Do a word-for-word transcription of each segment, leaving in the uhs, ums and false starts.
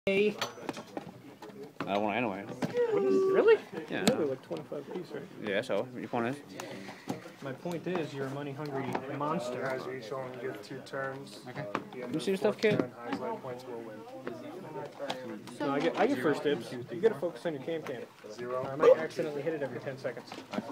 I don't want anyway. Really? Yeah. They're like twenty-five piece, right? Yeah, so your point is? My point is, you're a money-hungry monster. Guys, you each only get two turns. Okay. You see the stuff, kid? Highest life points will win. No, I get, I get first dibs. You gotta focus on your cam cam. Zero. I might accidentally hit it every ten seconds.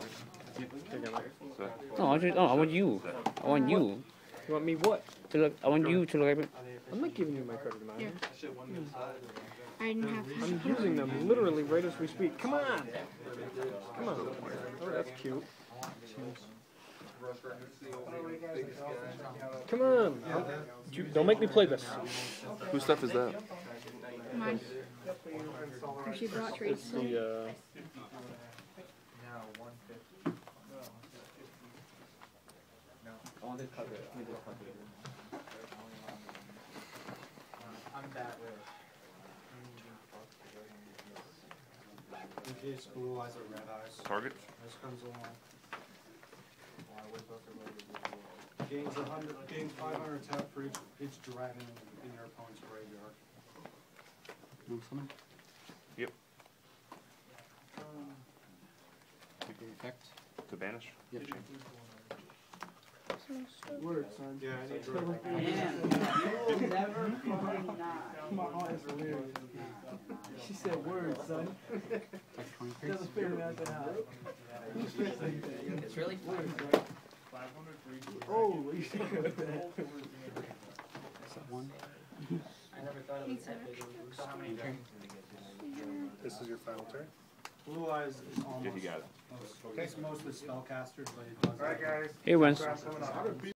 No, I just, oh, I want you. I want you. You want me what? To look. I want you to look at it. I'm not giving you my credit amount. Here. I didn't have I'm using them literally right as we speak. Come on! Come on. Oh, that's cute. Come on! Don't make me play this. Whose stuff is that? mine. She brought treats. The, uh... I'm that way. In case blue eyes are red eyes. Target? This comes along. Gains a hundred, gains five hundred tap for each, each dragon in your opponent's graveyard. Do something? Yep. Effect? To banish? Yep. Word, son. Yeah, I need to. You'll never find nine. My heart is hilarious. She said words, son. Doesn't figure out the house. It's really words, right? Oh, you should go with that. Is that one? I never thought of it that big. So how many dragons did we get? This is your final turn. Blue eyes is almost. Yeah, you got it. Most, it's mostly spellcasters, but it does. Alright, guys. He wins. Coming up.